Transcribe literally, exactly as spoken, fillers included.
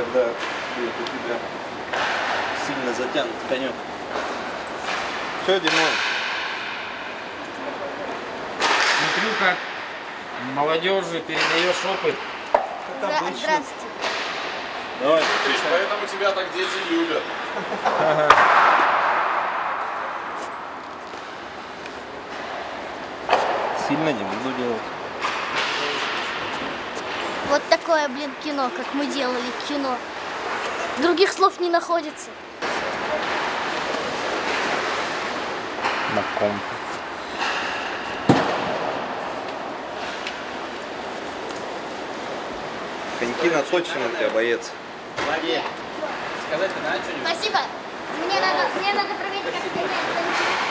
когда будет у тебя сильно затянут конек. Что, Димон? Смотрю, как молодежи передаешь опыт. Это обычно. Здравствуйте. Давай. Смотришь, поэтому тебя так дети любят. Сильно не буду делать. Вот такое, блин, кино, как мы делали кино. Других слов не находится. На ком? Коньки наточены у тебя, боец. Владимир, сказать-то надо что-нибудь? Спасибо. Мне надо, мне надо проверить, как это делать.